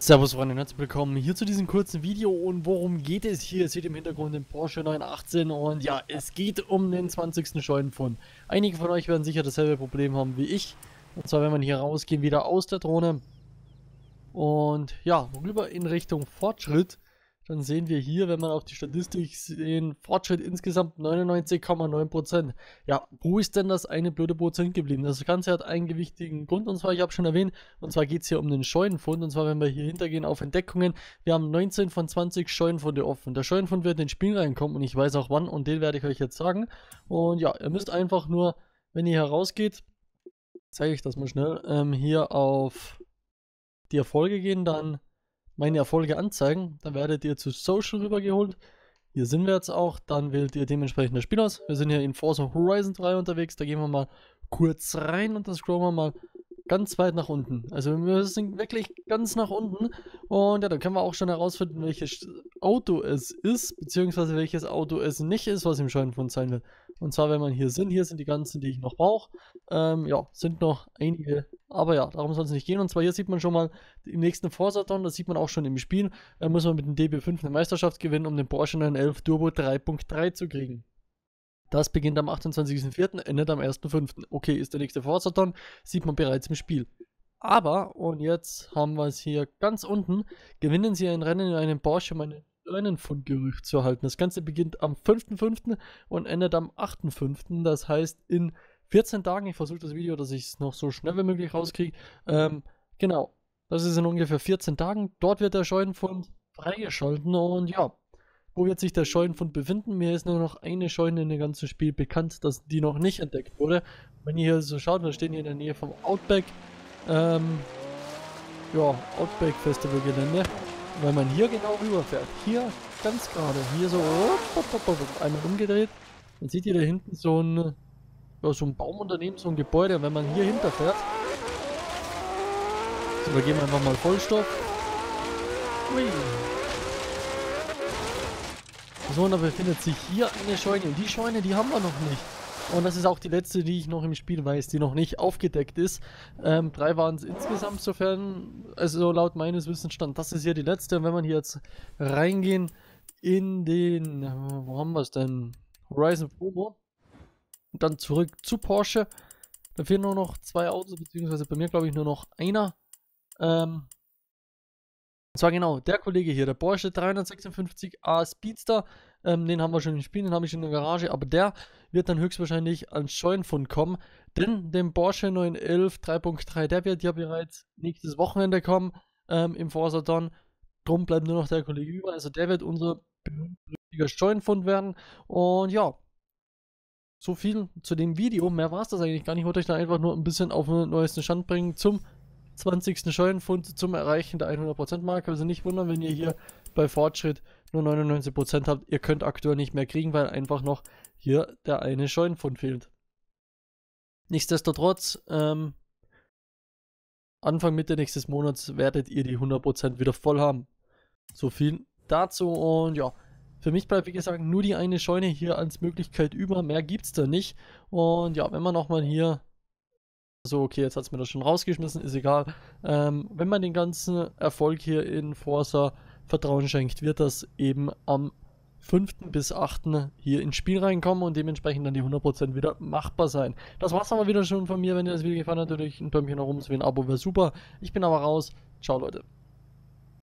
Servus Freunde und herzlich willkommen hier zu diesem kurzen Video. Und worum geht es hier? Ihr seht im Hintergrund den Porsche 918 und ja, es geht um den 20. Scheunenfund. Einige von euch werden sicher dasselbe Problem haben wie ich. Und zwar, wenn man hier rausgehen, wieder aus der Drohne und ja, rüber in Richtung Fortschritt, dann sehen wir hier, wenn man auf die Statistik sehen, Fortschritt insgesamt 99,9%. Ja, wo ist denn das eine blöde Prozent geblieben? Das Ganze hat einen gewichtigen Grund, und zwar, ich habe schon erwähnt, und zwar geht es hier um den Scheunenfund. Und zwar, wenn wir hier hintergehen auf Entdeckungen, wir haben 19 von 20 Scheunenfunde offen. Der Scheunenfund wird in den Spiel reinkommen und ich weiß auch wann, und den werde ich euch jetzt sagen. Und ja, ihr müsst einfach nur, wenn ihr hier rausgeht, zeige ich das mal schnell, hier auf die Erfolge gehen, dann meine Erfolge anzeigen, dann werdet ihr zu Social rübergeholt. Hier sind wir jetzt auch, dann wählt ihr dementsprechend das Spiel aus. Wir sind hier in Forza Horizon 3 unterwegs, da gehen wir mal kurz rein und dann scrollen wir mal ganz weit nach unten. Also wir sind wirklich ganz nach unten und ja, dann können wir auch schon herausfinden, welches Auto es ist, beziehungsweise welches Auto es nicht ist, was im Scheunenfund sein wird. Und zwar, wenn man hier sind die ganzen, die ich noch brauche. Ja, sind noch einige, aber ja, darum soll es nicht gehen. Und zwar hier sieht man schon mal im nächsten Forsathon, das sieht man auch schon im Spiel, muss man mit dem DB5 eine Meisterschaft gewinnen, um den Porsche 911 Turbo 3.3 zu kriegen. Das beginnt am 28.04., endet am 1.05. Okay, ist der nächste Forzathon, sieht man bereits im Spiel. Aber, und jetzt haben wir es hier ganz unten, gewinnen Sie ein Rennen in einem Porsche, um einen Scheunenfundgerücht zu erhalten. Das Ganze beginnt am 5.05. und endet am 8.05. Das heißt, in 14 Tagen, ich versuche das Video, dass ich es noch so schnell wie möglich rauskriege. Genau, das ist in ungefähr 14 Tagen. Dort wird der Scheunenfund freigeschalten und ja, wo wird sich der Scheunenfund befinden? Mir ist nur noch eine Scheune in dem ganzen Spiel bekannt, dass die noch nicht entdeckt wurde. Wenn ihr hier so schaut, wir stehen hier in der Nähe vom Outback, ja, Outback Festival Gelände. Wenn man hier genau rüberfährt, hier ganz gerade, hier so einmal umgedreht, dann seht ihr da hinten so ein, ja, so ein Baumunternehmen, so ein Gebäude. Und wenn man hier hinterfährt, so, wir geben einfach mal Vollstoff. Ui. So, und da befindet sich hier eine Scheune. Und die Scheune, die haben wir noch nicht. Und das ist auch die letzte, die ich noch im Spiel weiß, die noch nicht aufgedeckt ist. 3 waren es insgesamt, sofern, also laut meines Wissensstands, das ist hier die letzte. Und wenn man hier jetzt reingehen in den, wo haben wir es denn? Horizon Promo. Und dann zurück zu Porsche. Da fehlen nur noch 2 Autos, beziehungsweise bei mir glaube ich nur noch einer. Und zwar genau, der Kollege hier, der Porsche 356a Speedster, den haben wir schon im Spiel, den habe ich in der Garage, aber der wird dann höchstwahrscheinlich ans Scheunenfund kommen, denn den Porsche 911 3.3, der wird ja bereits nächstes Wochenende kommen, im Forsathon, drum bleibt nur noch der Kollege über, also der wird unser berühmter Scheunenfund werden. Und ja, so viel zu dem Video, mehr war es das eigentlich gar nicht, ich wollte euch da einfach nur ein bisschen auf den neuesten Stand bringen zum 20. Scheunenfund zum Erreichen der 100% Marke. Also nicht wundern, wenn ihr hier bei Fortschritt nur 99% habt. Ihr könnt aktuell nicht mehr kriegen, weil einfach noch hier der eine Scheunenfund fehlt. Nichtsdestotrotz, Anfang Mitte nächstes Monats werdet ihr die 100% wieder voll haben. So viel dazu. Und ja, für mich bleibt wie gesagt nur die eine Scheune hier als Möglichkeit über. Mehr gibt es da nicht. Und ja, wenn man nochmal hier... So, okay, jetzt hat es mir das schon rausgeschmissen, ist egal. Wenn man den ganzen Erfolg hier in Forza Vertrauen schenkt, wird das eben am 5. bis 8. hier ins Spiel reinkommen und dementsprechend dann die 100% wieder machbar sein. Das war's aber wieder schon von mir. Wenn dir das Video gefallen hat, natürlich ein Däumchen nach oben, so wie ein Abo wäre super. Ich bin aber raus. Ciao, Leute.